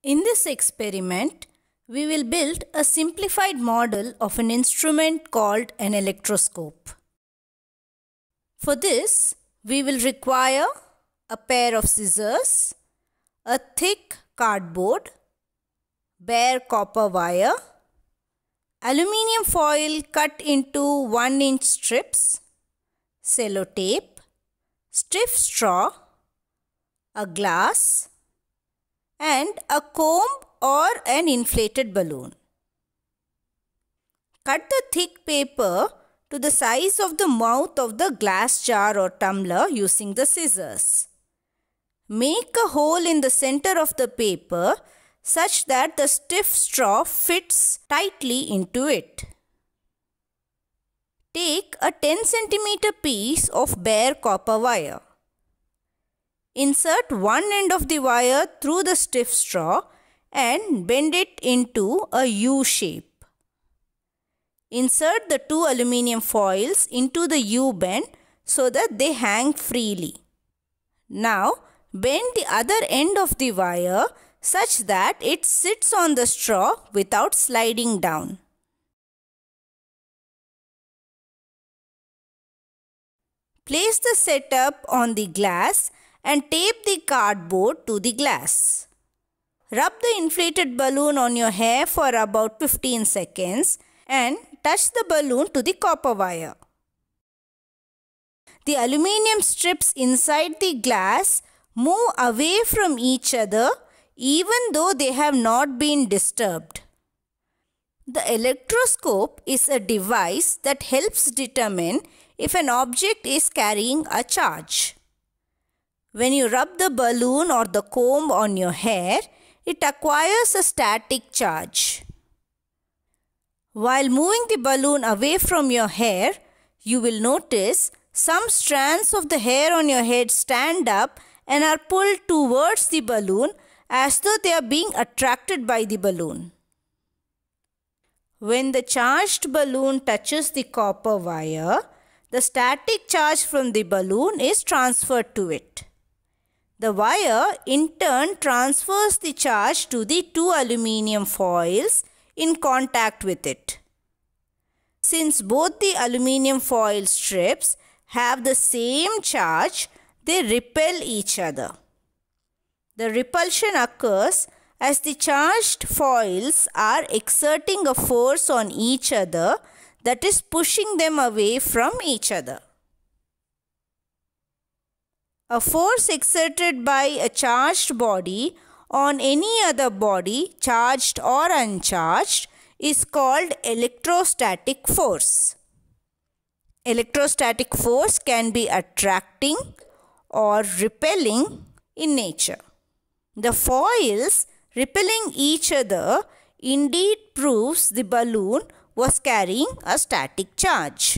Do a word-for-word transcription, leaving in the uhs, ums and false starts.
In this experiment, we will build a simplified model of an instrument called an electroscope. For this, we will require a pair of scissors, a thick cardboard, bare copper wire, aluminium foil cut into one inch strips, sellotape, stiff straw, a glass, and a comb or an inflated balloon. Cut the thick paper to the size of the mouth of the glass jar or tumbler using the scissors. Make a hole in the center of the paper such that the stiff straw fits tightly into it. Take a ten centimeter piece of bare copper wire. Insert one end of the wire through the stiff straw and bend it into a U shape. Insert the two aluminium foils into the U bend so that they hang freely. Now bend the other end of the wire such that it sits on the straw without sliding down. Place the setup on the glass and tape the cardboard to the glass. Rub the inflated balloon on your hair for about fifteen seconds and touch the balloon to the copper wire. The aluminium strips inside the glass move away from each other even though they have not been disturbed. The electroscope is a device that helps determine if an object is carrying a charge. When you rub the balloon or the comb on your hair, it acquires a static charge. While moving the balloon away from your hair, you will notice some strands of the hair on your head stand up and are pulled towards the balloon as though they are being attracted by the balloon. When the charged balloon touches the copper wire, the static charge from the balloon is transferred to it. The wire in turn transfers the charge to the two aluminium foils in contact with it. Since both the aluminium foil strips have the same charge, they repel each other. The repulsion occurs as the charged foils are exerting a force on each other that is pushing them away from each other. A force exerted by a charged body on any other body, charged or uncharged, is called electrostatic force. Electrostatic force can be attracting or repelling in nature. The foils repelling each other indeed proves the balloon was carrying a static charge.